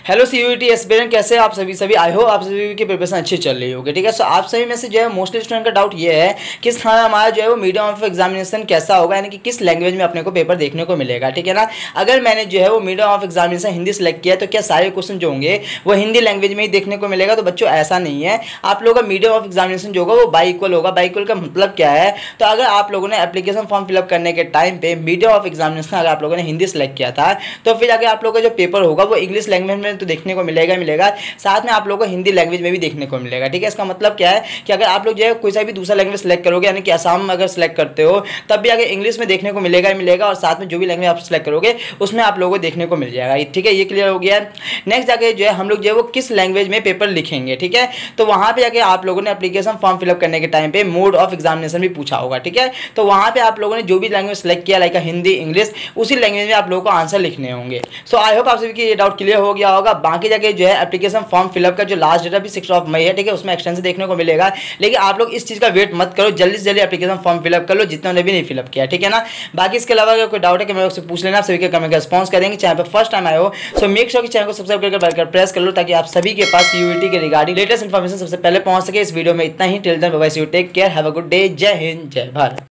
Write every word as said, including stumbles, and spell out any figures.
Hello CUET aspirant, कैसे आप सभी सभी आई हो आप सभी की प्रिपरेशन अच्छी चल रही होगी। ठीक है, सो आप सभी में से जो है मोस्टली स्टूडेंट का डाउट ये है कि हाँ हमारा जो है वो मीडियम ऑफ एग्जामिनेशन कैसा होगा, यानी कि किस लैंग्वेज में अपने को पेपर देखने को मिलेगा। ठीक है ना, अगर मैंने जो है वो medium of examination Hindi select किया तो क्या सारे क्वेश्चन जो होंगे वो हिंदी लैंग्वेज में ही देखने को मिलेगा? तो बच्चों ऐसा नहीं है, आप लोगों का मीडियम ऑफ एग्जामिनेशन जो होगा वो बाई इक्वल होगा। बाई इक्वल का मतलब क्या है? तो अगर आप लोगों ने एप्लीकेशन फॉर्म फिलअप करने के टाइम पे मीडियम ऑफ एग्जामिनेशन अगर आप लोगों ने हिंदी सेलेक्ट किया था तो फिर अगर आप लोगों का जो पेपर होगा वो इंग्लिश लैंग्वेज में तो देखने को मिलेगा मिलेगा साथ में आप लोगों को हिंदी लैंग्वेज में भी देखने को मिलेगा। ठीक है, इसका मतलब क्या है कि अगर आप लोग जो है कोई सा भी दूसरा लैंग्वेज सेलेक्ट करोगे, यानी कि असम अगर सेलेक्ट करते हो तब भी अगर इंग्लिश में देखने को मिलेगा ही मिलेगा, और साथ में जो भी लैंग्वेज आप सेलेक्ट करोगे उसमें आप लोगों को देखने को मिल जाएगा। ठीक है, ये क्लियर हो गया। नेक्स्ट जाके जो है हम लोग जो है वो किस लैंग्वेज में पेपर लिखेंगे। ठीक है, तो वहां पे जाके आप लोगों ने एप्लीकेशन फॉर्म फिलअप करने के टाइम पे मोड ऑफ एग्जामिनेशन भी पूछा होगा। ठीक है, तो वहां पे आप लोगों ने जो भी लैंग्वेज सेलेक्ट किया लाइक हिंदी इंग्लिश, उसी लैंग्वेज में आप लोगों को आंसर लिखने होंगे। सो आई होप आप सभी की ये डाउट क्लियर हो गया होगा। बाकी जाके जो है एप्लीकेशन फॉर्म फिलअप का जो लास्ट डेट अभी सिक्स ऑफ मई है, ठीक है, उसमें एक्सटेंशन देखने को मिलेगा। लेकिन आप लोग इस चीज का वेट मत करो, जल्दी से जल्दी एप्लीकेशन फॉर्म फिलअप कर लो जितना ने भी नहीं फिलअप किया। ठीक है ना, बाकी इसके अलावा अगर कोई डाउट है कि मेरे से पूछ लेना, आप सभी के कमेंट का रिस्पॉन्स करेंगे। चैनल पर फर्स्ट टाइम आए हो सो मेक श्योर कि चैनल को सब्सक्राइब करके बेल आइकन प्रेस कर लो ताकि आप सभी के पास सीयूईटी के रिगार्डिंग लेटेस्ट इन्फॉर्मेशन सबसे पहले पहुंच सके। इस वीडियो में इतना ही। Till then bye bye, see you, take care, have a good day, Jai Hind, जय भारत।